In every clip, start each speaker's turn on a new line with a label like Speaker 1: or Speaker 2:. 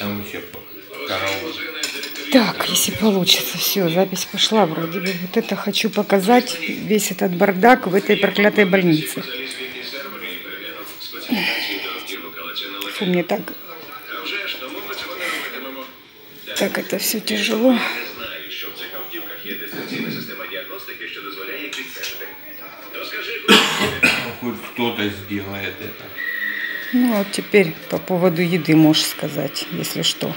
Speaker 1: там вообще караул.
Speaker 2: Так, если получится, все, запись пошла вроде бы. Вот это хочу показать, весь этот бардак в этой проклятой больнице. Фу, мне так это все тяжело.
Speaker 1: Хоть кто-то сделает это.
Speaker 2: Ну, вот теперь по поводу еды можешь сказать, если что.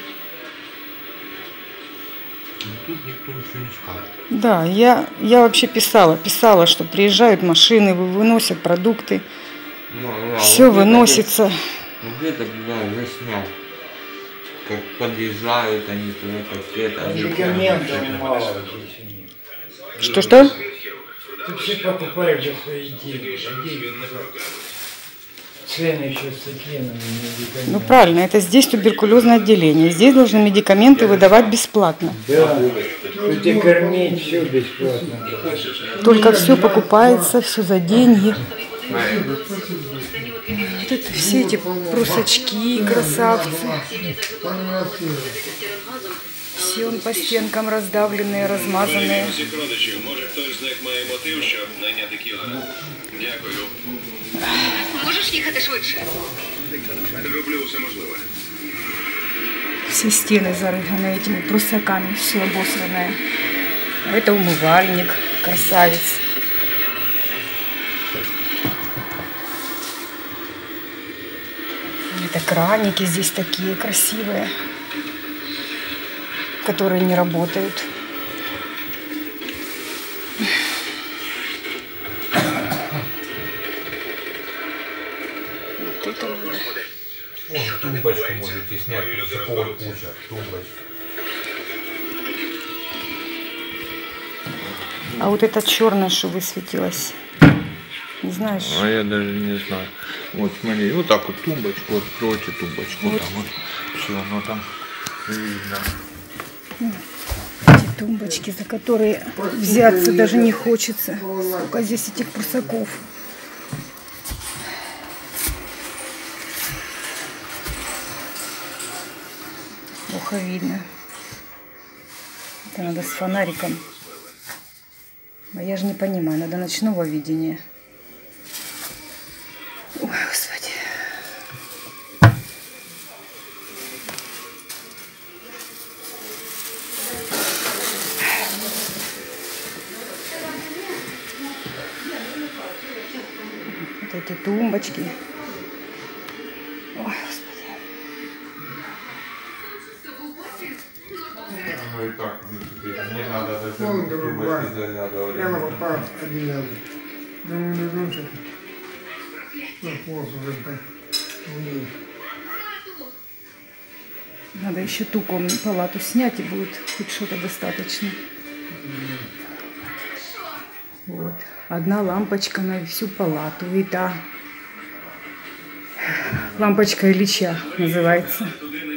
Speaker 1: Тут никто ничего не скажет.
Speaker 2: Да, я вообще писала, что приезжают машины, выносят продукты. Все выносится.
Speaker 1: Где-то, да, заснял. Как подъезжают они туда, как это.
Speaker 3: Медикаментов мало здесь у них.
Speaker 2: Что?
Speaker 3: Тут все покупают за свои деньги. А деньги цены еще с такими медикаментами.
Speaker 2: Ну правильно, это здесь туберкулезное отделение. Здесь должны медикаменты выдавать бесплатно.
Speaker 3: Да, тут и кормить все бесплатно.
Speaker 2: Только все покупается, все за деньги. Вот это все эти прусачки, красавцы. Все он по стенкам раздавленные, размазанные.
Speaker 4: Можеш їхати швидше? Роблю все можливе.
Speaker 2: Все стены зарыганы этими прусаками, все обосранное. А это умывальник, красавец. Это краники здесь такие красивые, которые не работают. Вот это надо.
Speaker 1: О, тумбочку можете снять, такого куча, тумбочка.
Speaker 2: А вот это черное, что высветилось, не знаешь?
Speaker 1: А я даже не знаю. Вот смотри, вот так вот тумбочку, откройте тумбочку, вот. Там вот все, оно там видно.
Speaker 2: Эти тумбочки, за которые взяться даже не хочется. Сколько здесь этих прусаков. Плохо видно. Это надо с фонариком. А я же не понимаю, надо ночного видения. Ой, Господи. Вот эти тумбочки. Ой, Господи.
Speaker 1: Ну и так, не надо даже тумбочки заглядывать.
Speaker 5: Прямо попал одеяло. Ну, вернулся. Ну, вот уже умеет.
Speaker 2: Надо еще ту палату снять, и будет хоть что-то достаточно. Вот. Одна лампочка на всю палату. И та лампочка Ильича называется.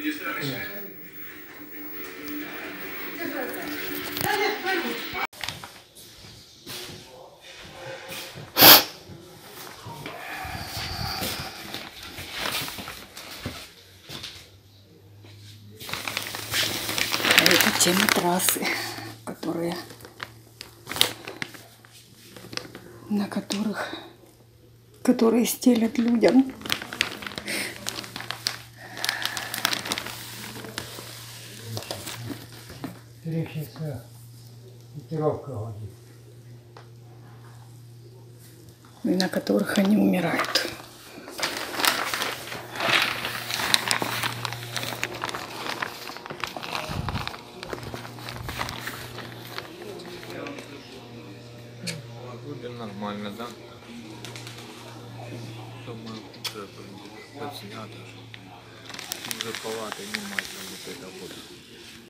Speaker 2: Это те матрасы, которые стелят людям.
Speaker 3: Трещится, пикировка ходит.
Speaker 2: И на которых они умирают.
Speaker 1: Вроде нормально, да? Самое худшее подснято. Уже палаты не мать, вот это вот.